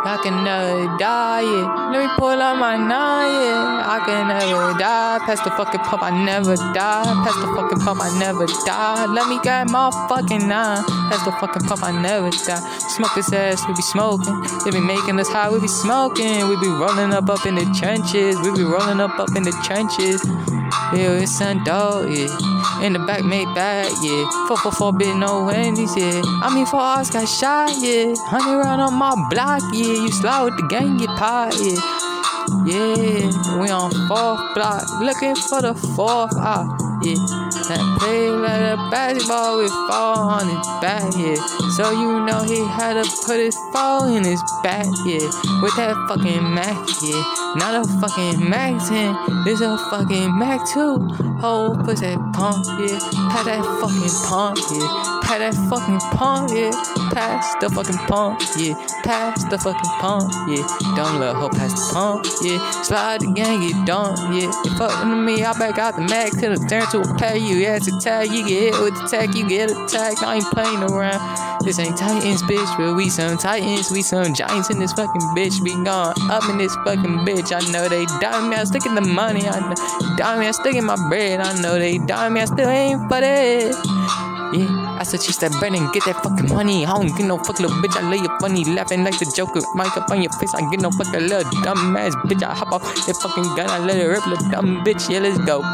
I can never die, yeah. Let me pull out my 9, yeah. I can never die. Pass the fucking pump, I never die. Pass the fucking pump, I never die. Let me get my fucking 9. Pass the fucking pump, I never die. Smoke this ass, we be smoking. They be making us high, we be smoking. We be rolling up in the trenches. We be rolling up in the trenches. Yeah, it's sun dog, yeah. In the back, made bad, yeah. 444 bit, no Wendy's, yeah. I mean, 4 hours got shot, yeah. 100 round on my block, yeah. You slide with the gang, get pot, yeah. Yeah, we on 4th block, looking for the 4th out, yeah. That play like a basketball with 4 on his back, yeah. So you know he had to put his 4 in his back, yeah. With that fucking Mac, yeah. Not a fucking Mac 10, this a fucking Mac 2. Whole pussy pump, yeah. Pass that fucking pump, yeah. Pass that fucking pump, yeah. Pass the fucking pump, yeah. Pass the fucking pump, yeah. Don't let her pass the pump, yeah. Slide the gang, get dumped, yeah. You fucking to me, I back out the Mac till it turn to a pay. You ass attack, you get hit with the tech, you get attacked. I ain't playing around. This ain't Titans, bitch, but we some Titans, we some giants in this fucking bitch. We gone up in this fucking bitch. I know they dime me, I stick in the money. I know dime me, I stick in my bread. I know they dime me, I still ain't for that. Yeah, I said chase that bread and get that fucking money. I don't get no fuck little bitch, I lay you funny, laughing like the Joker. Mic up on your face, I get no fucking little dumb ass bitch. I hop off that fucking gun, I let it rip, little dumb bitch. Yeah, let's go.